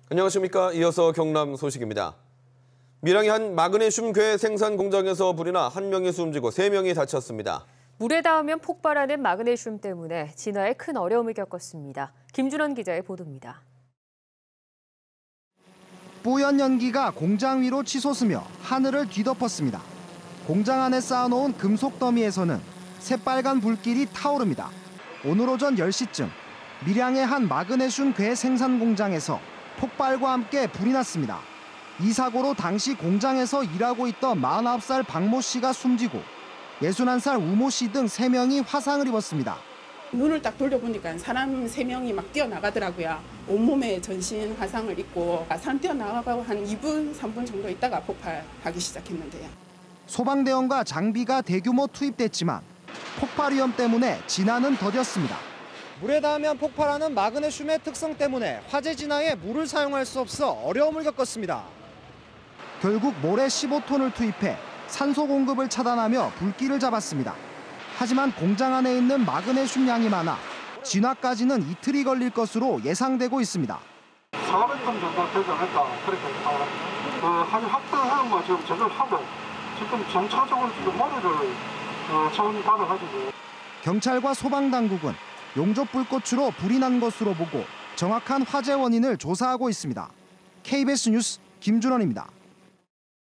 안녕하십니까. 이어서 경남 소식입니다. 밀양의 한 마그네슘 괴 생산 공장에서 불이 나 1명이 숨지고 3명이 다쳤습니다. 물에 닿으면 폭발하는 마그네슘 때문에 진화에 큰 어려움을 겪었습니다. 김준원 기자의 보도입니다. 뽀얀 연기가 공장 위로 치솟으며 하늘을 뒤덮었습니다. 공장 안에 쌓아놓은 금속 더미에서는 새빨간 불길이 타오릅니다. 오늘 오전 10시쯤 밀양의 한 마그네슘 괴 생산 공장에서 폭발과 함께 불이 났습니다. 이 사고로 당시 공장에서 일하고 있던 49살 박모 씨가 숨지고 61살 우모 씨 등 3명이 화상을 입었습니다. 눈을 딱 돌려보니까 사람 3명이 막 뛰어나가더라고요. 온몸에 전신 화상을 입고 사람 뛰어나가고 한 2분, 3분 정도 있다가 폭발하기 시작했는데요. 소방대원과 장비가 대규모 투입됐지만 폭발 위험 때문에 진화는 더뎠습니다. 물에 닿으면 폭발하는 마그네슘의 특성 때문에 화재 진화에 물을 사용할 수 없어 어려움을 겪었습니다. 결국 모래 15톤을 투입해 산소 공급을 차단하며 불길을 잡았습니다. 하지만 공장 안에 있는 마그네슘 양이 많아 진화까지는 이틀이 걸릴 것으로 예상되고 있습니다. 400톤 정도 되지 않을까 그렇게 한 확대하는 거 지금 제대로 하고 지금 전차적으로 지금 모래를 처분받아가지고. 경찰과 소방당국은 용접 불꽃으로 불이 난 것으로 보고 정확한 화재 원인을 조사하고 있습니다. KBS 뉴스 김준원입니다.